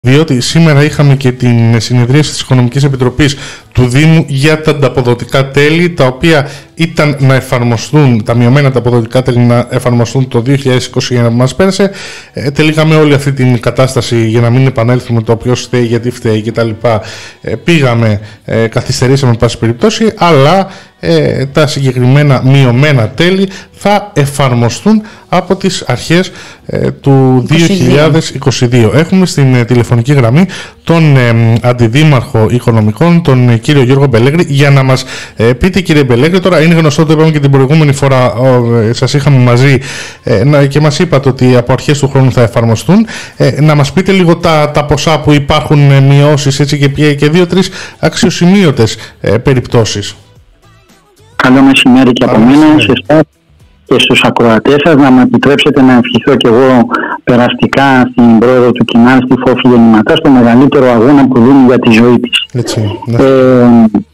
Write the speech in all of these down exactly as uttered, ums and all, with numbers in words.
Διότι σήμερα είχαμε και την συνεδρίαση της Οικονομικής Επιτροπής του Δήμου για τα ανταποδοτικά τέλη, τα οποία ήταν να εφαρμοστούν, τα μειωμένα ανταποδοτικά τέλη να εφαρμοστούν το δύο χιλιάδες είκοσι ένα που μας πέρασε. Ε, τελείχαμε όλη αυτή την κατάσταση για να μην επανέλθουμε το ποιος φταίει, γιατί φταίει κτλ. Ε, πήγαμε, ε, καθυστερήσαμε πάση περιπτώσει, αλλά ε, τα συγκεκριμένα μειωμένα τέλη θα εφαρμοστούν από τις αρχές ε, του δύο χιλιάδες είκοσι δύο. Έχουμε στην ε, τηλεφωνική γραμμή τον ε, Αντιδήμαρχο Οικονομικών, τον ε, κύριο Γιώργο Μπελέγρη, για να μας ε, πείτε, κύριε Μπελέγρη, τώρα είναι γνωστό, το είπαμε και την προηγούμενη φορά, ε, σας είχαμε μαζί ε, να, και μας είπατε ότι από αρχές του χρόνου θα εφαρμοστούν. Ε, να μας πείτε λίγο τα, τα ποσά που υπάρχουν, ε, μειώσεις, έτσι, και, και δύο-τρεις αξιοσημείωτες ε, περιπτώσεις. Καλό μεσημέρι και από μένα σε εσάς και στους ακροατές σας. Να μου επιτρέψετε να ευχηθώ και εγώ περαστικά στην πρόεδρο του Κινάλ, στη Φόφη Γεννηματά, στο μεγαλύτερο αγώνα που δίνει για τη ζωή της. Έτσι, ναι. ε,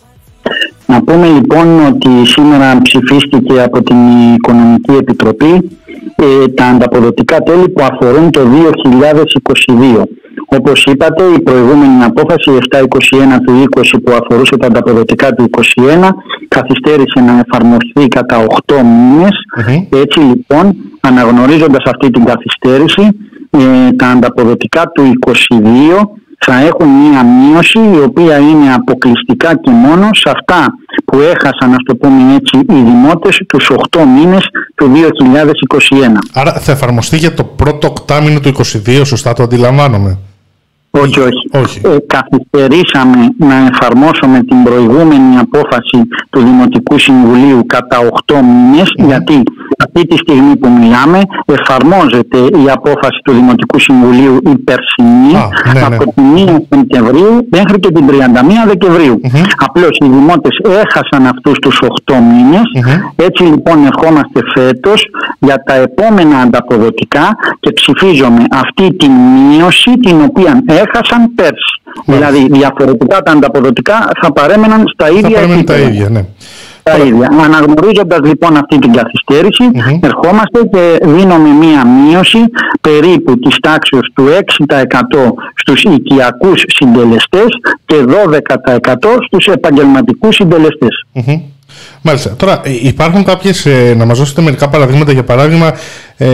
να πούμε λοιπόν ότι σήμερα ψηφίστηκε από την Οικονομική Επιτροπή ε, τα ανταποδοτικά τέλη που αφορούν το δύο χιλιάδες είκοσι δύο. Όπως είπατε, η προηγούμενη απόφαση επτακόσια είκοσι ένα του είκοσι που αφορούσε τα ανταποδοτικά του είκοσι ένα καθυστέρησε να εφαρμοστεί κατά οκτώ μήνες. Mm-hmm. Έτσι λοιπόν, αναγνωρίζοντας αυτή την καθυστέρηση, ε, τα ανταποδοτικά του είκοσι δύο θα έχουν μία μείωση, η οποία είναι αποκλειστικά και μόνο σε αυτά που έχασαν, να το πούμε έτσι, οι δημότες τους οκτώ μήνες του δύο χιλιάδες είκοσι ένα. Άρα θα εφαρμοστεί για το πρώτο οκτάμηνο του είκοσι δύο, σωστά το αντιλαμβάνομαι? Όχι, όχι. όχι. Ε, καθυστερήσαμε να εφαρμόσουμε την προηγούμενη απόφαση του Δημοτικού Συμβουλίου κατά οκτώ μήνες, mm. γιατί αυτή τη στιγμή που μιλάμε εφαρμόζεται η απόφαση του Δημοτικού Συμβουλίου η περσινή, ah, ναι, από ναι. τη μία Σεπτεμβρίου μέχρι και την τριάντα μία Δεκεμβρίου. Mm-hmm. Απλώς οι δημότες έχασαν αυτούς τους οκτώ μήνες. Mm-hmm. Έτσι λοιπόν ερχόμαστε φέτος για τα επόμενα ανταποδοτικά και ψηφίζουμε αυτή τη μείωση την οποία έχασαν πέρσι. Mm. Δηλαδή διαφορετικά τα ανταποδοτικά θα παρέμεναν στα ίδια επίπεδα. Τα ίδια, ναι. Τα ίδια. Αναγνωρίζοντας λοιπόν αυτή την καθυστέρηση, mm-hmm. ερχόμαστε και δίνουμε μία μείωση περίπου της τάξης του έξι τοις εκατό στους οικιακούς συντελεστές και δώδεκα τοις εκατό στους επαγγελματικούς συντελεστές. Mm-hmm. Μάλιστα. Τώρα υπάρχουν κάποιες, ε, να μας δώσετε μερικά παραδείγματα, για παράδειγμα ε,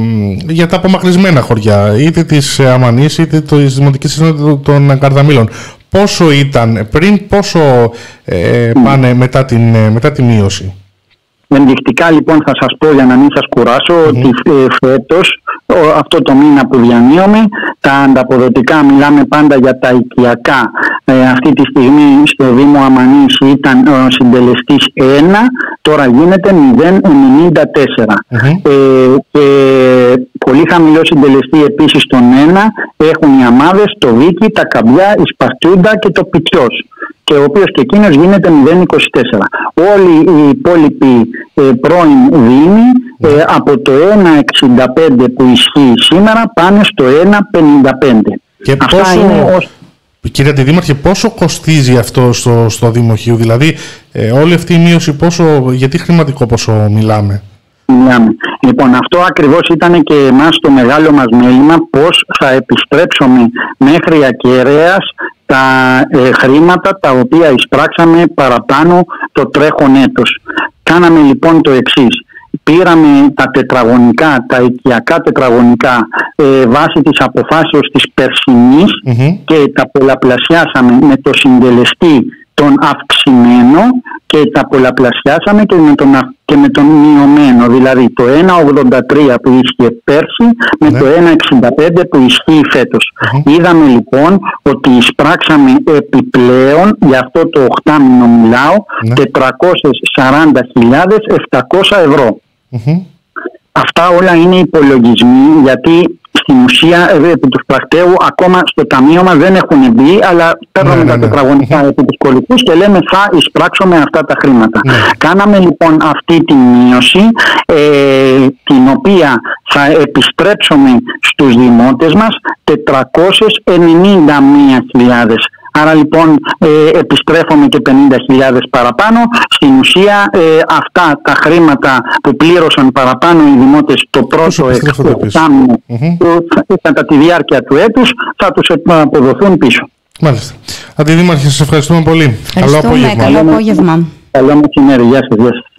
για τα απομακρυσμένα χωριά, είτε της Αμανής είτε της Δημοτικής Συνόδου των Καρδαμήλων. Πόσο ήταν πριν, πόσο ε, πάνε mm. μετά, την, μετά τη μείωση? Ενδεικτικά λοιπόν θα σας πω, για να μην σας κουράσω, mm-hmm. ότι ε, φέτος, αυτό το μήνα που διανύουμε, τα ανταποδοτικά, μιλάμε πάντα για τα οικιακά, ε, αυτή τη στιγμή στο Δήμο Αμανής ήταν ο συντελεστής ένα, τώρα γίνεται μηδέν κόμμα ενενήντα τέσσερα. Mm-hmm. Ε, και πολύ χαμηλό συντελεστή επίσης στον ένα έχουν οι Αμάδες, το Βίκι, τα Καμπιά, η Σπαρτούντα και το Πιτιός, και ο οποίος και εκείνος γίνεται μηδέν κόμμα είκοσι τέσσερα. Όλοι οι υπόλοιποι ε, πρώην δήμοι ε, από το ένα κόμμα εξήντα πέντε που ισχύει σήμερα πάνε στο ένα κόμμα πενήντα πέντε. Και αυτά πόσο, είναι ως... κύριε Αντιδήμαρχε, πόσο κοστίζει αυτό στο, στο Δημοχείο? Δηλαδή ε, όλη αυτή η μείωση, πόσο, γιατί χρηματικό πόσο μιλάμε? Μιλάμε. Λοιπόν, αυτό ακριβώς ήταν και εμάς το μεγάλο μας μέλημα, πώς θα επιστρέψουμε μέχρι ακέραίας τα ε, χρήματα τα οποία εισπράξαμε παραπάνω το τρέχον έτος. Κάναμε λοιπόν το εξής. Πήραμε τα τετραγωνικά, τα οικιακά τετραγωνικά ε, βάσει της αποφάσεως της περσινής mm-hmm. και τα πολλαπλασιάσαμε με το συντελεστή τον αυξημένο και τα πολλαπλασιάσαμε και με τον, και με τον μειωμένο, δηλαδή το ένα κόμμα ογδόντα τρία που ίσχυε πέρσι με ναι. το ένα κόμμα εξήντα πέντε που ισχύει φέτος. Mm-hmm. Είδαμε λοιπόν ότι εισπράξαμε επιπλέον, για αυτό το οχτάμηνο μιλάω, ναι. τετρακόσιες σαράντα χιλιάδες επτακόσια ευρώ. Mm-hmm. Αυτά όλα είναι υπολογισμοί, γιατί στην ουσία επί του πρακτέου ακόμα στο ταμείο μας δεν έχουν μπει, αλλά παίρνουμε ναι, τα ναι, τετραγωνικά ναι. επί τους κολλητούς και λέμε θα εισπράξουμε αυτά τα χρήματα. Ναι. Κάναμε λοιπόν αυτή τη μείωση, ε, την οποία θα επιστρέψουμε στους δημότες μας τετρακόσιες ενενήντα μία χιλιάδες Άρα λοιπόν ε, επιστρέφουμε και πενήντα χιλιάδες παραπάνω. Στην ουσία ε, αυτά τα χρήματα που πλήρωσαν παραπάνω οι δημότες το πρώτο εξάμηνο mm-hmm. κατά τη διάρκεια του έτους θα τους αποδοθούν πίσω. Μάλιστα. Αντιδήμαρχε, σας ευχαριστούμε πολύ. Καλό απόγευμα. Καλό απόγευμα. Καλό μεσημέρι. Γεια σας.